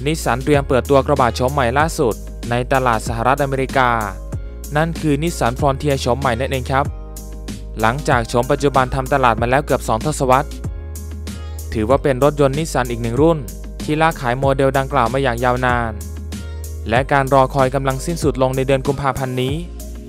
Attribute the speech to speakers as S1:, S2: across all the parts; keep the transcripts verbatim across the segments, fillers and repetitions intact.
S1: นิสสันเตรียมเปิดตัวกระบะโฉมใหม่ล่าสุดในตลาดสหรัฐอเมริกานั่นคือนิสสันฟรอนเทียร์โฉมใหม่นั่นเองครับหลังจากโฉมปัจจุบันทำตลาดมาแล้วเกือบสองทศวรรษถือว่าเป็นรถยนต์นิสสันอีกหนึ่งรุ่นที่ลากขายโมเดลดังกล่าวมาอย่างยาวนานและการรอคอยกำลังสิ้นสุดลงในเดือนกุมภาพันธ์นี้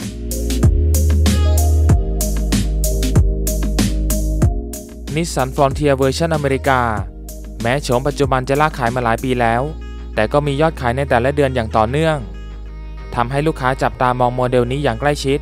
S1: นิสสันฟรอนเทียร์เวอร์ชันอเมริกาแม้โฉมปัจจุบันจะลากขายมาหลายปีแล้วแต่ก็มียอดขายในแต่ละเดือนอย่างต่อเนื่องทำให้ลูกค้าจับตามองโมเดลนี้อย่างใกล้ชิด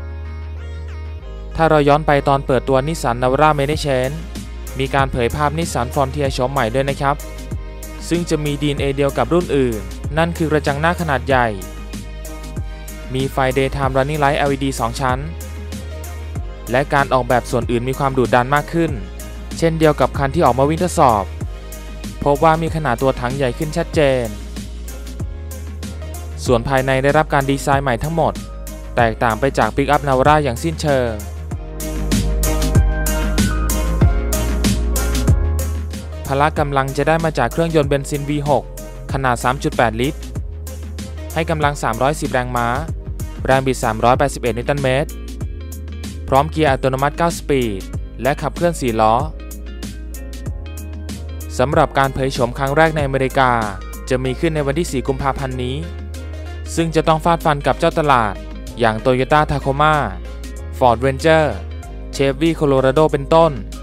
S1: ถ้าเราย้อนไปตอนเปิดตัวนิสสันนาวาร่าเมเนเชนมีการเผยภาพนิสสันฟรอนเทียร์โฉมใหม่ด้วยนะครับซึ่งจะมี ดี เอ็น เอ เดียวกับรุ่นอื่นนั่นคือกระจังหน้าขนาดใหญ่มีไฟ Daytime Running Light แอล อี ดี สอง ชั้นและการออกแบบส่วนอื่นมีความดุดันมากขึ้นเช่นเดียวกับคันที่ออกมาวิ่งทดสอบพบว่ามีขนาดตัวถังใหญ่ขึ้นชัดเจนส่วนภายในได้รับการดีไซน์ใหม่ทั้งหมดแตกต่างไปจากปิกอัพนาวาร่าอย่างสิ้นเชิงพละกำลังจะได้มาจากเครื่องยนต์เบนซิน วี หก ขนาด สามจุดแปด ลิตรให้กำลังสามร้อยสิบแรงม้าแรงบิดสามร้อยแปดสิบเอ็ดนิวตันเมตรพร้อมเกียร์อัตโนมัติเก้าสปีดและขับเคลื่อนสี่ล้อสำหรับการเผยโฉมครั้งแรกในอเมริกาจะมีขึ้นในวันที่สี่กุมภาพันธ์นี้ซึ่งจะต้องฟาดฟันกับเจ้าตลาดอย่าง Toyota Tacoma Ford Ranger Chevy Colorado เป็นต้น